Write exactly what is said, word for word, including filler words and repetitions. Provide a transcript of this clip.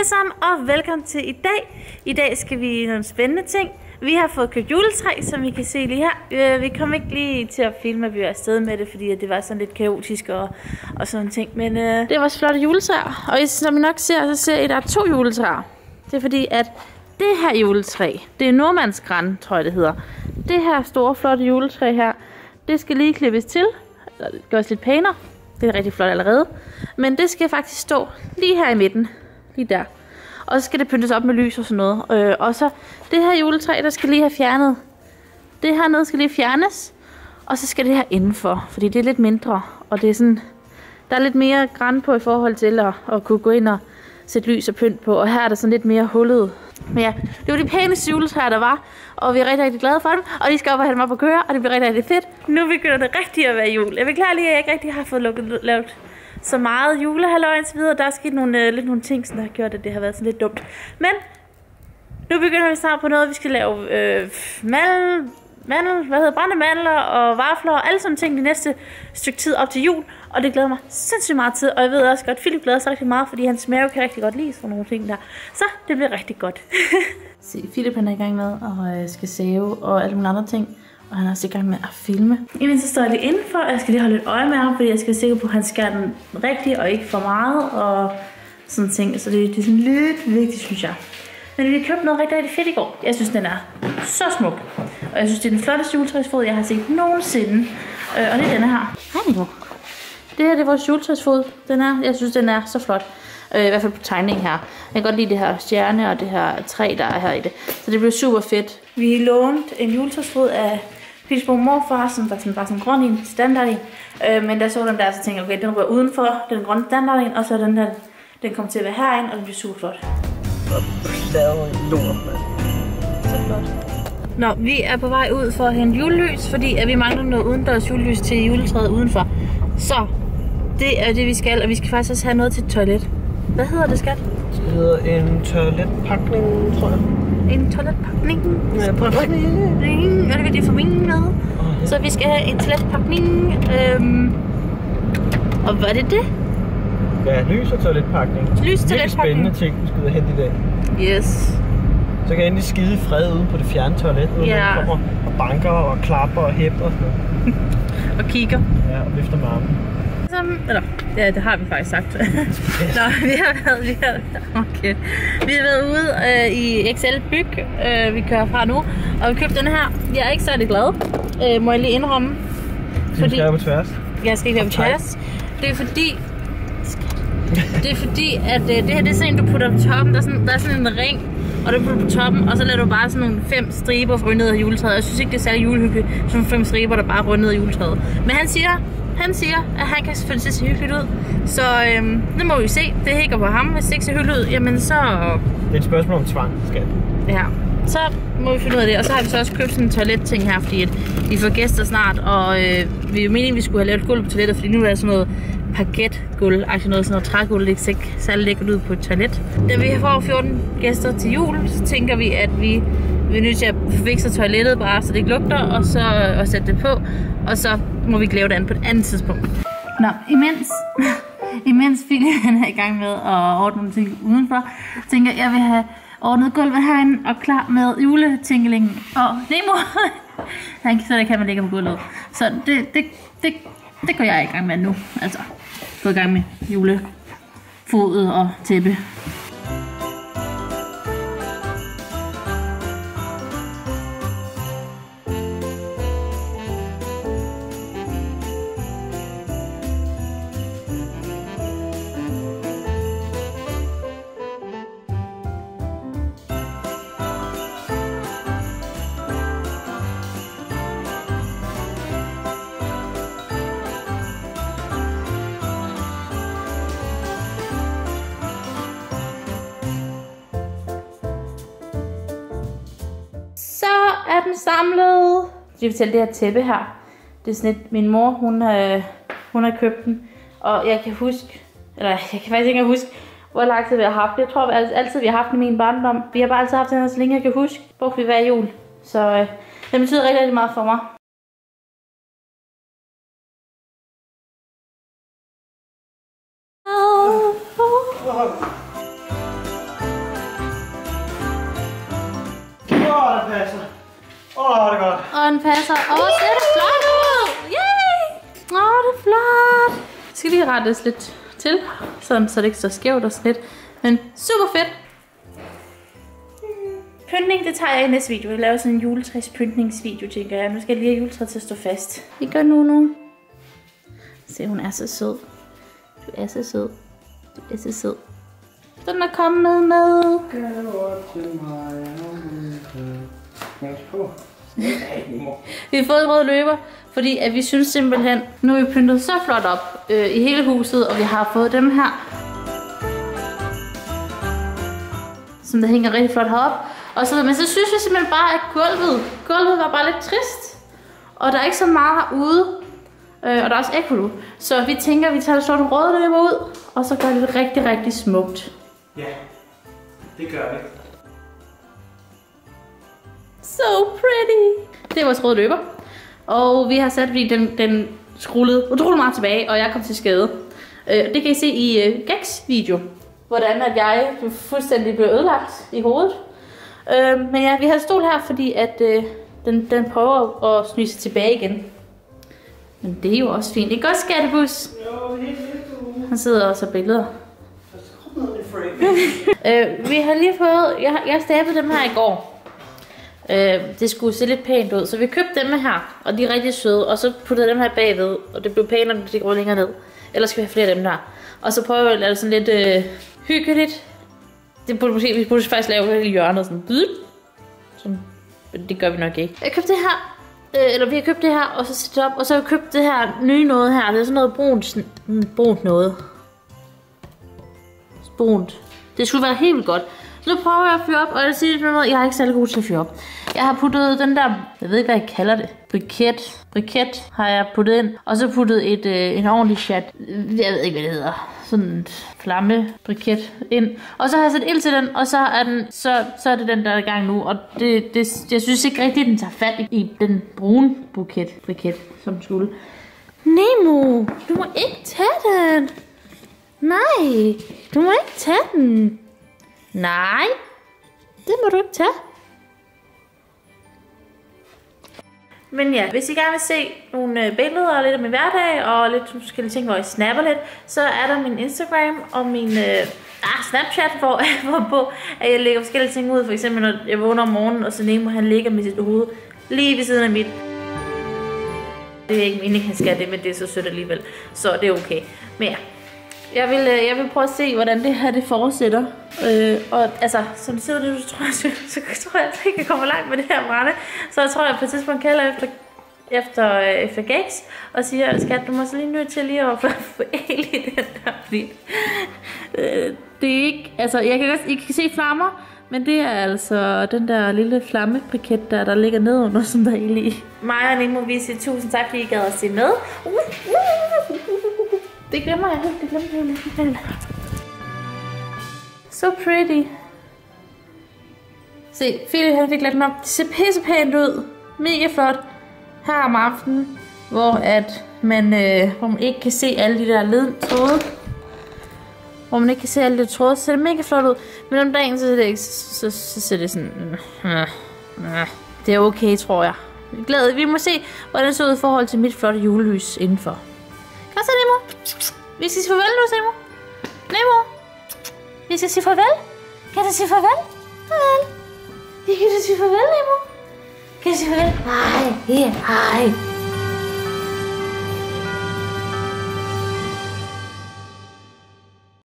alle sammen, og velkommen til i dag. I dag skal vi nogle spændende ting. Vi har fået købt juletræ, som I kan se lige her. Vi kom ikke lige til at filme, at vi var afsted med det, fordi det var sådan lidt kaotisk og, og sådan ting. Men øh, det var også flotte juletræer. Og som I nok ser, så ser I, at der er to juletræer. Det er fordi, at det her juletræ, det er Nordmandsgran, tror jeg det hedder. Det her store, flotte juletræ her, det skal lige klippes til. Det gøres lidt pænere. Det er rigtig flot allerede. Men det skal faktisk stå lige her i midten. Lige der. Og så skal det pyntes op med lys og sådan noget. Øh, og så det her juletræ, der skal lige have fjernet. Det her nede skal lige fjernes. Og så skal det her indenfor. Fordi det er lidt mindre. Og det er sådan, der er lidt mere græn på i forhold til at, at kunne gå ind og sætte lys og pynt på. Og her er der sådan lidt mere hullet. Men ja, det var de pæneste juletræer, der var. Og vi er rigtig, rigtig glade for dem. Og de skal op og have dem op og køre. Og det bliver rigtig, rigtig fedt. Nu begynder det rigtig at være jul. Jeg beklager lige, at jeg ikke rigtig har fået lukket, lavet så meget julehalløj og så videre. Der er sket nogle, øh, lidt nogle ting, som der har gjort, at det har været sådan lidt dumt. Men nu begynder vi snart på noget. Vi skal lave øh, mandel, mandel, hvad hedder brændte mandler og vafler og alle sådan ting de næste stykke tid op til jul. Og det glæder mig sindssygt meget til. Og jeg ved også godt, Philip glæder sig rigtig meget, fordi hans mave kan rigtig godt lide sådan nogle ting der. Så det bliver rigtig godt. Se, Philip han er i gang med at øh, skal save og alle mulige andre ting. Og han er også i gang med at filme. Imens så står jeg lige indenfor, og jeg skal lige holde lidt øje med ham, fordi jeg skal være sikker på, at han skærer den rigtigt og ikke for meget og sådan ting. Så det, det er sådan lidt vigtigt, synes jeg. Men vi købte noget rigtig, rigtig fedt i går. Jeg synes, den er så smuk. Og jeg synes, det er den flotteste juletræsfod, jeg har set nogensinde. Øh, og det er denne her. Hej nu. Det her det er vores juletræsfod. Den er, jeg synes, den er så flot. Øh, I hvert fald på tegningen her. Jeg kan godt lide det her stjerne og det her træ, der er her i det. Så det bliver super fedt. Vi lånte en juletræsfod af Philips morfar, som var sådan, bare sådan grøn i en standard i. Øh, men der så den der, så tænkte jeg, okay, den rører udenfor den grønne standard i, og så den der, den kommer til at være herind, og den bliver super flot. Så flot. Nå, vi er på vej ud for at hente julelys, fordi at vi mangler noget udendørs julelys til juletræet udenfor. Så det er det, vi skal, og vi skal faktisk også have noget til et toilet. Hvad hedder det, skat? Det hedder en toiletpakning, tror jeg. En toiletpakning? Ja, pakning. Er det vigtigt for min med? Oh, ja. Så vi skal have en toiletpakning. Øhm, og hvad er det det? Ja, lys og toiletpakning. Lys og toiletpakning. Spændende ting, vi skal ud og hente i dag. Yes. Så kan jeg endelig skide i fred ude på det fjerne toilet, uden ja. man kommer og banker og klapper og hæpper og sådan noget. Og kigger. Ja, og vifter med armen. Eller, ja, det har vi faktisk sagt. Nå, vi har været, vi har, okay. Vi har været ude øh, i X L Byg, øh, vi kører fra nu, og vi købte den her. Jeg er ikke særlig glad, øh, må jeg lige indrømme. Fordi, du skal være på tværs? Jeg skal ikke være på tværs. Det er fordi, det er fordi, at øh, det her det er sådan en, du putter på toppen. Der er sådan, der er sådan en ring, og du putter på toppen, og så lader du bare sådan nogle fem striber ryge ned af juletræet. Jeg synes ikke, det er særlig julehyggeligt, sådan nogle fem striber, der bare ryger ned af juletræet. Men han siger, Han siger, at han kan selvfølgelig se hyggeligt ud. Så øhm, nu må vi se. Det hækker på ham. Hvis det ikke ser hyggeligt ud, jamen så... Det er et spørgsmål om tvang, skat. Ja, så må vi finde ud af det. Og så har vi så også købt sådan en toiletting her, fordi at vi får gæster snart. Og øh, vi er jo meningen, at vi skulle have lavet gulv på toilettet, fordi nu er der sådan noget parketgulv, altså noget sådan noget trægulv, det ser ikke særlig lækkert ud på et toilet. Da vi får fjorten gæster til jul, så tænker vi, at vi... Vi er nødt til at fikse toilettet bare, så det ikke lugter, og så og sætte det på. Og så må vi lave det andet på et andet tidspunkt. Nå, imens, imens Philip er i gang med at ordne nogle ting udenfor, tænker jeg, at jeg vil have ordnet gulvet herinde og klar med juletingelingen. Og Nemo, han kan så det kan man ligge på gulvet. Så det, det, det, det går jeg i gang med nu. Altså, gå i gang med julefodet og tæppe. Er den samlet? Jeg vil fortælle det her tæppe her. Det er sådan et, min mor, hun, øh, hun har købt den. Og jeg kan huske, eller jeg kan faktisk ikke huske, hvor lang tid vi har haft det. Jeg tror at altid, vi har haft den i min barndom. Vi har bare altid haft den her, så længe jeg kan huske. Brugte vi hver jul. Så øh, det betyder rigtig, rigtig meget for mig. passer. Åh, oh, det er godt. Og den passer. Åh, oh, det er flot ud. Yay! Åh, oh, det er flot. Jeg skal lige rettes lidt til, sådan, så det ikke står skævt og sådan lidt. Men super fedt. Pyntning, det tager jeg i næste video. Jeg laver sådan en juletræspyntningsvideo, tænker jeg. Nu skal jeg lige have juletræet til at stå fast. Vi gør nu nu. Se, hun er så sød. Du er så sød. Du er så sød. Den er kommet med. Vi har fået en rød løber, fordi at vi synes simpelthen, nu er vi pyntet så flot op øh, i hele huset, og vi har fået dem her, som der hænger rigtig flot heroppe. Og så, men så synes vi simpelthen bare, at gulvet, gulvet var bare lidt trist. Og der er ikke så meget herude. Øh, og der er også ekkolo. Så vi tænker, at vi tager sådan nogle røde løber ud. Og så gør vi det rigtig, rigtig smukt. Ja, det gør vi. So pretty. Det er vores røde løber. Og vi har sat, fordi den, den skrullede utrolig meget tilbage, og jeg kom til skade. Øh, det kan I se i uh, Gags video. Hvordan at jeg fuldstændig blev ødelagt i hovedet. Øh, men ja, vi har stol her, fordi at øh, den, den prøver at snyde sig tilbage igen. Men det er jo også fint. Det er godt, Skattebus. Jo, helt lidt. Han sidder også og billeder. øh, vi har lige fået... Jeg, jeg stabede dem her i går. Øh, det skulle se lidt pænt ud, så vi købte dem her. Og de er rigtig søde. Og så puttede dem her bagved. Og det blev pænere, når de går længere ned. Ellers skal vi have flere af dem der. Og så prøver vi at lave det sådan lidt øh, hyggeligt. Det burde måske, vi burde faktisk lave i hjørnet sådan. sådan. Det gør vi nok ikke. Jeg købte det her. Øh, eller vi har købt det her, og så sætte det op. Og så har vi købt det her nye noget her. Det er sådan noget brunt, brunt noget. Brunt. Det skulle være helt vildt godt. Så nu prøver jeg at fyre op, og jeg siger noget, jeg er ikke særlig god til at fyre op. Jeg har puttet den der, jeg ved ikke hvad jeg kalder det, briket, briket har jeg puttet ind, og så puttet et, øh, en ordentlig chat, jeg ved ikke hvad det hedder, sådan et flamme briket ind. Og så har jeg sat ild til den, og så er, den, så, så er det den der er i gang nu, og det, det, jeg synes ikke rigtigt, at den tager fat i, i den brune buket, briket, som den skulle. Nemo, du må ikke tage den. Nej, du må ikke tage den. Nej, det må du ikke tage. Men ja, hvis I gerne vil se nogle billeder og lidt af min hverdag og lidt forskellige ting, hvor jeg snapper lidt, så er der min Instagram og min øh, ah, Snapchat, hvor, hvor at jeg lægger forskellige ting ud. For eksempel når jeg vågner om morgenen, og så Nemo han ligger med sit hoved lige ved siden af mit. Det er ikke meningen, han skal det, men det er så sødt alligevel. Så det er okay. Men ja. Jeg vil, jeg vil prøve at se, hvordan det her det fortsætter. Øh, og altså, som det ser ud, så tror jeg, så, så tror jeg, at jeg kan komme langt med det her brænde. Så jeg tror, at jeg på et tidspunkt kalder efter, efter, efter Gags og siger, skat, du må så lige nødt til lige at få el i den der. Fordi, øh, det er ikke, altså, jeg kan, I kan se flammer, men det er altså den der lille flammebriket, der, der ligger nedenunder, som der er el i. Mig og Nemo, vi siger tusind tak, fordi I gad at se med. Uh, uh, uh, uh. Det glemmer jeg helt, det glemmer jeg helt. So pretty. Se, Philip han fik ladt den op. Det ser pisse pænt ud. Mega flot. Her om aftenen, hvor at man, øh, hvor man ikke kan se alle de der ledtråde. Hvor man ikke kan se alle de tråde, så ser det mega flot ud. Men om dagen, så ser det, ikke, så, så, så ser det sådan... Øh, øh, det er okay, tror jeg. Glad. Vi må se, hvordan det ser ud i forhold til mit flotte julelys indenfor. Kom så, Nemo. Vi skal sige farvel nu, Nemo. Nemo. Vi skal sige farvel. Kan du sige farvel? Farvel. Kan du sige farvel, Nemo? Kan du sige farvel? Hej. Ja, hej.